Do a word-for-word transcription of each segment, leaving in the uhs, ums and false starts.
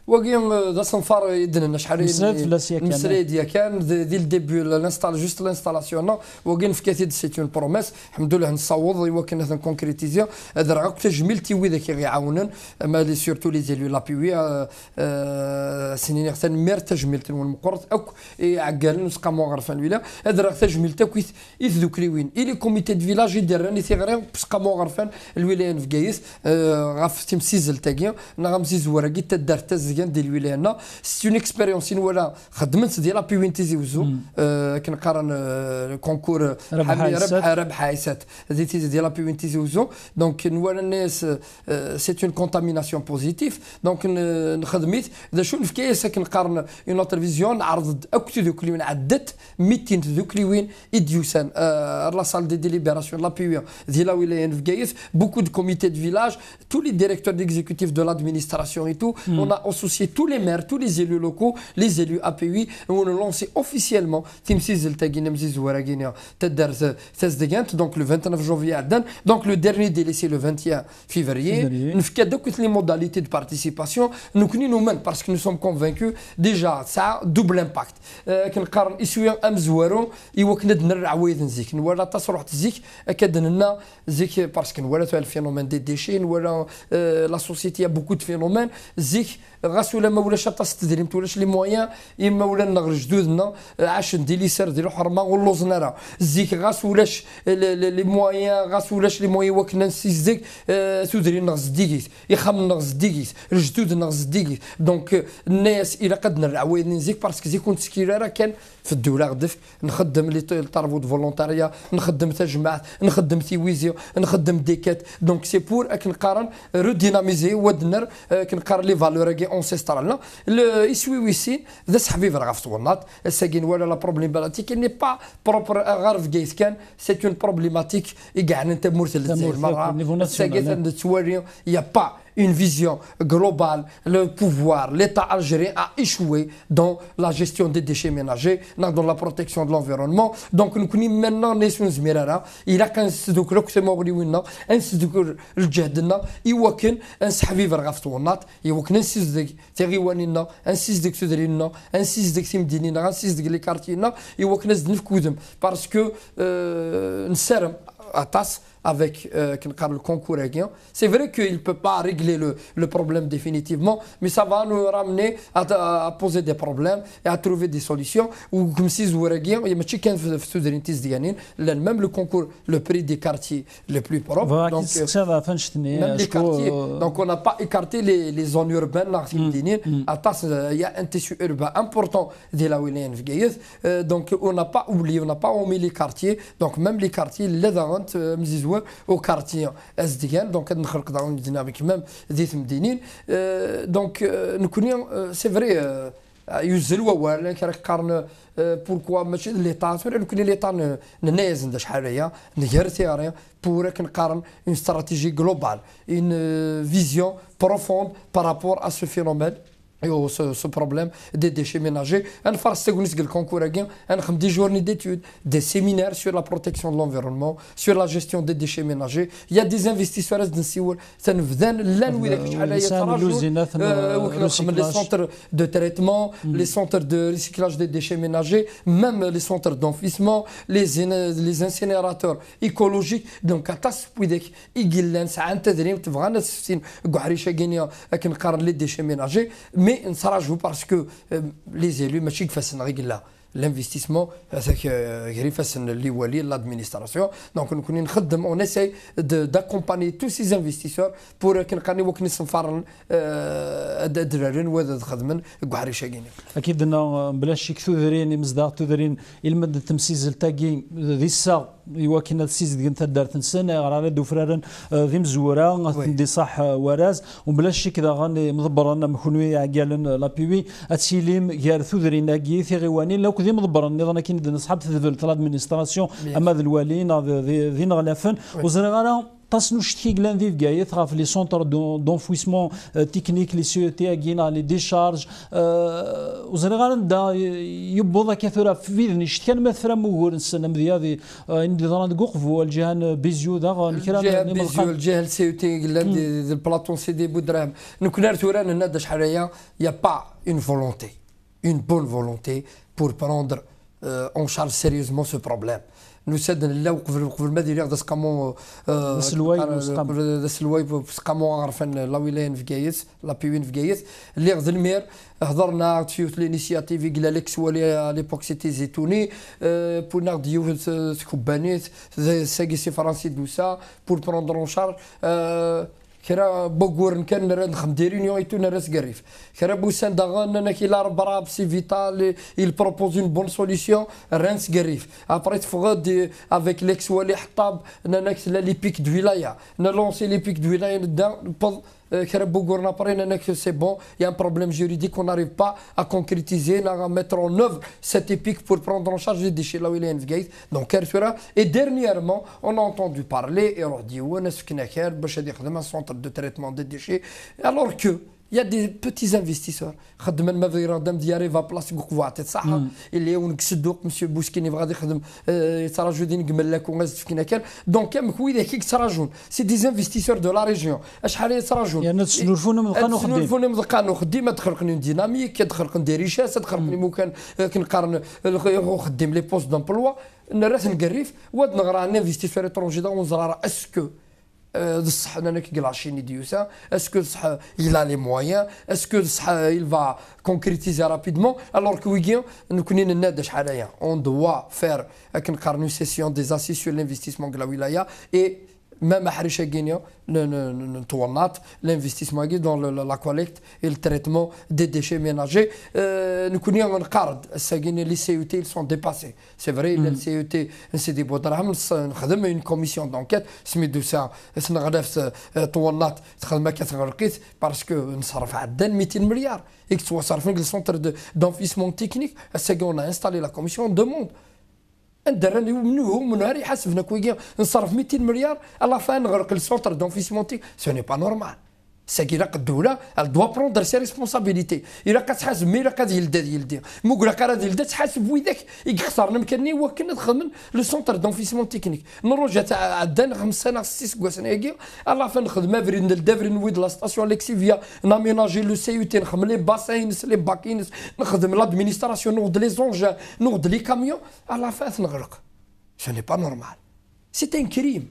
وكين ذا صنفار يدنا شحال المسري ديال كان ديال الديبي لانستال جوست لانستالاسيون وكين في كثير سي اون بروميس الحمد لله نصوض وكان هذا كونكريتيزيا هذا راه تجميل تيوي ذاك يعاونن اما لي سورتو لي زيلو لابيوي سنين حتى مير تجميل تنون مقرط اك عقال نسقى مغرفان ولا هذا راه تجميل تاكويت يذكريوين الي كوميتي دو فيلاج يدرني ثيغري بسقى مغرفان الولايه في كايس غاف تمسيزل تاكيا نغمزيز وراكي تدار تزيان ديال الولايه سي اون اكسبيريونس ولا خدمت ديال لابيوين تيزي وزو كنقارن كونكور ربح ربح عيسات هذه تيزي ديال لابيوين تيزي وزو دونك نورا الناس سي اون كونتاميناسيون بوزيتيف دونك نخدميت ذا شو في كايس كنقارن اون اوتر فيزيون عرض اكثر ذوك اللي عدت ميتين ذوك اللي وين اديوسان لا سال دي ديليبراسيون لابيوين ديال الولايه في كايس beaucoup de comités de village, tous les directeurs d'exécutif de l'administration et tout, mm. on a associé tous les maires, tous les élus locaux, les élus A P U I, et on a lancé officiellement donc le vingt-neuf janvier, donc le dernier délai c'est le vingt et un février. Nous avons toutes les modalités de participation, nous connaissons nous parce que nous sommes convaincus déjà ça a double impact. كنقارن اسويا امزوارو يوكنا نرعويد نزيك ولا تصرح تزيك اكدنا زيك باسكو ولا le phénomène des déchets, voilà, euh, la société a beaucoup de phénomènes. Zik, غاسولا ما ولاش تستدري ما ولاش لي مويان اما ولا نغر جدودنا عاش ندير لي سير ديال الحرمه ولوزنا راه زيك غاس ولاش لي مويان غاس ولاش لي مويان وكنا نسيزك سودري نغز ديكيس يخم نغز ديكيس الجدود نغز ديكيس دونك الناس الى قد نرعويد نزيك باسكو زي كنت سكيره راه كان في الدوله غدف نخدم لي طرفو دو فولونتاريا نخدم تجمعات نخدم تيويزيو نخدم ديكات دونك سي بور كنقارن روديناميزي ودنر كنقارن لي فالور انسيسترالنا يسوي ويسي ذا سحبيب راه في طونات الساكن ولا لا بروبليماتيك ني با بروبر غير في كايس كان سي اون بروبليماتيك يقع انت مرسل المراه الساكن توري يا با une vision globale, le pouvoir, l'État algérien a échoué dans la gestion des déchets ménagers, dans la protection de l'environnement. Donc nous connaissons maintenant les choses mirara, il a qu'un séduc le que mori winna, un séduc le jadna, il wakin un sahabi vergaftonat, il wakin un séduc terriwanina, un séduc sudrina, un séduc simdinina, un séduc les quartiers, il wakin un séduc koudem parce que un serme à tasse avec euh, le concours régien. C'est vrai qu'il ne peut pas régler le, le problème définitivement, mais ça va nous ramener à, à, à poser des problèmes et à trouver des solutions. Ou comme si vous régien, il y a même le concours, le prix des quartiers les plus propres. Donc, euh, même les quartiers. Donc on n'a pas écarté les, les zones urbaines. Il y a un tissu urbain important de la William euh, Donc on n'a pas oublié, on n'a pas omis les quartiers. Donc même les quartiers, les darants, euh, au quartier Asdigan, donc nous avons dans une dynamique même des Mdinin. Donc nous connaissons, c'est vrai, يوزلوا ولا كنقارن pourquoi ماشي l'État nous connaissons l'État ننازل داش حاليا نغير ثياريا pour كنقارن une stratégie globale, une vision profonde par rapport à ce phénomène et ce, ce problème des déchets ménagers. On fait le concours, on fait des journées d'études, des séminaires sur la protection de l'environnement, sur la gestion des déchets ménagers. Il y a des investisseurs qui les centres de traitement, les centres de recyclage des déchets ménagers, même les centres d'enfouissement, les, les incinérateurs écologiques. Donc, les déchets ménagers. Mais نصراجو باسكو لي زيلو ماشي كفاسن ريغلا l'investissement هذاك غير فاسن اللي ولي لادمينستراسيون دونك نكون نخدم اون اساي داكومباني تو سي انفستيسور بور كنقاني وك نصفر الدرارين وهذا خدمن كحري شاكين اكيد انه بلاش شي كثورين مزدار تذرين المد التمسيز التاكي ذي السا يواكن السيز ديال نتا دارت نسنه راه دوفرارن ذي مزوره دي صح وراز وبلاش شي كذا غني مضبرنا مخنوي عقالن لابيوي اتسيليم غير ثذرين ناكي ثيغواني لو كذي مضبر نظن كاين نصحاب تذل ادمينستراسيون اما ذي الوالين ذي نغلافن وزرغانا تصنو شتكي قلان ذي فقايث غاف لي سونتر دونفويسمون تكنيك لي سي تي اكينا لي ديشارج وزري غير ندا يبوضا كثيرا في ذني شتكي انا مثلا موغور نسنا مذيادي عندي ظن قوقفو الجهه بيزيو دا الجهه بيزيو الجهه سي تي قلان دي البلاطون سي دي بودرام نكون رتوران ندا شحاليا يا با اون فولونتي اون بون فولونتي بور بروندر اون شارج سيريوزمون سو بروبليم نو سادن لا وقف وقف المدينه داس كامون السلواي السلواي سقامون عرفن لا ولايه في كايس لا بيوين في كايس اللي غد المير هضرنا تفيوت لينيسياتيف قال لك سوا ليبوك سيتي زيتوني بور ناخد ديو كوبانيت ساكي سي فرنسي دوسا بور بروندر اون شارج كرا بوغور كان نرا نخدم دي ريونيون ايتو نرا سكريف كرا بوسان داغان انا كي لا ربرا سي فيتال il propose une bonne solution ران سكريف ابري تفغد افيك ليكس ولي حطاب انا لا لي بيك دو ولايه نا لونسي لي بيك دو ولايه ندا كرا بوغور نابري انا سي بون يا ان بروبليم جوريديك اون ناريف با ا كونكريتيزي نا ميتر اون اوفر سيت بيك بور بروندر اون شارج لي ديشي لا ولايه في كايت دونك كارثوره اي ديرنييرمون اون انتوندو بارلي يروح ديوان سكنا كار باش غادي يخدم سونتر de traitement des déchets, alors qu'il y a des petits investisseurs. خدم المبادرة دام ديالي فا بلاص قوات صح اللي هو نكسدوق مسيو بوسكيني غادي يخدم يتراجو دي نقمل لك وغاز فينا كان دونك كام كويدا كيك تراجون سي دي انفستيسور دو لا ريجيون شحال يتراجون يعني تسنورفونا مدقانو خديم تسنورفونا مدقانو خديم تخلقني ديناميك كتخلق دي ريشاس تخلقني ممكن كنقارن خديم لي بوست دومبلوا نراس نقريف واد نغرا ان انفستيسور اترونجي دا ونزرا اسكو صح انا كي عشرين ديوسا اسكو صح il a les moyens اسكو صح il va concrétiser rapidement alors que ويغيان نكونين النادا شحال on doit faire كنقارنو سيسيون دي اسيس sur l'investissement de la wilaya et même à Harisha Guinea, l'investissement dans la collecte et le traitement des déchets ménagers. Nous connaissons un cadre, les C E T ils sont dépassés. C'est vrai, les C E T, c'est des beaux drames, nous une commission d'enquête, c'est de ça, c'est une redef tournat, parce que nous savons à mille milliards et que soit ça le centre d'enfouissement technique, c'est qu'on a installé la commission, on demande. ندرني منو من هاري حسبنا كويكيا نصرف مئتين مليار الله فان نغرق السونتر دونفيسمونتي سو ني با نورمال ساكي راك الدوله elle doit prendre ses responsabilités الا كتحاسب مي الا كاد يلدا يلدي مو راك راه يلدا تحاسب ويداك يخسرنا مكاني هو كنا نخدم لو سونتر دونفيسمون تكنيك نروج تاع عندنا خمس سنه ست كواسنا هكا الله فان نخدم افرين دافرين ويد لا ستاسيون ليكسيفيا ناميناجي لو سي يو تي نخدم لي باسينس لي باكينس نخدم لادمينستراسيون نوض لي زونجا نوض لي كاميون الله فان نغرق ce n'est pas normal c'est un crime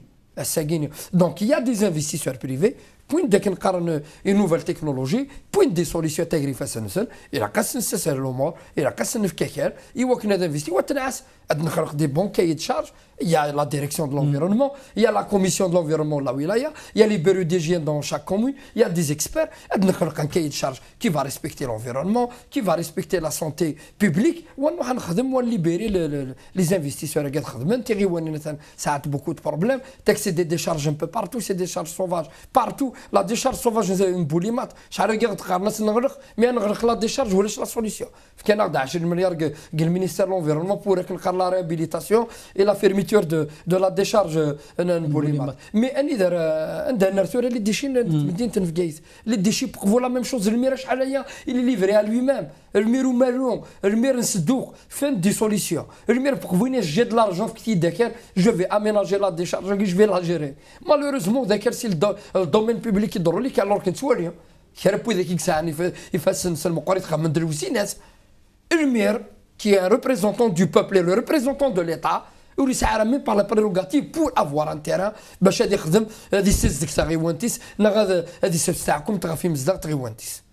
donc il y a des investisseurs privés point de نقارن une nouvelle technologie point des solutions تغريفه سنسل الى قاس نسسر الامور الى قاس نفككر ايوا كنا انفيستي وتنعس اد نخلق دي بون كاي دو شارج il y a la direction de l'environnement, il y a la commission de l'environnement de la wilaya, il y a les bureaux d'hygiène dans chaque commune, il y a des experts, اد نخلق un cahier de charge qui va respecter l'environnement, qui va respecter la santé publique, ونروح نخدم ونليبيري les investisseurs قاعد خدمن تيغي وين مثلا ساعات beaucoup de problèmes, taxer des décharges un peu partout, c'est des charges sauvages partout. La décharge sauvage c'est une boulimate شحال قاعد تقارنس نغرق مي نغرق لا décharge ولاش لا سوليسيون كان ناخذ عشرين مليار قال المينيستير لونفيرونمون بور نقار لا ريهابيليتاسيون اي لا فيرميتور دو دو لا décharge بوليمات مي اني دار عندها نرتور اللي ديشي مدينه نفكايز اللي ديشي بقفوا لا ميم شوز المير شحال هي اللي ليفري لوي ميم المير مالون المير نسدوق فين دي سوليسيون المير بقفوين جي د لارجون في كتي داكر جو في اميناجي لا décharge جو في لا جيري مالوريزمون داكر سي الدومين بوبليك يضروا لك alors كنت سوالي كيربو ذاك يساعني يفاس نسلم قريت خمن دروسي ناس المير qui est un représentant du peuple et le représentant de l'État ou يسعى même par la prérogative pour avoir un terrain باش غادي يخدم هذه السيس ديك تاع غيوانتيس نا غادي هذه السيس تاعكم تغا في مزداق تغيوانتيس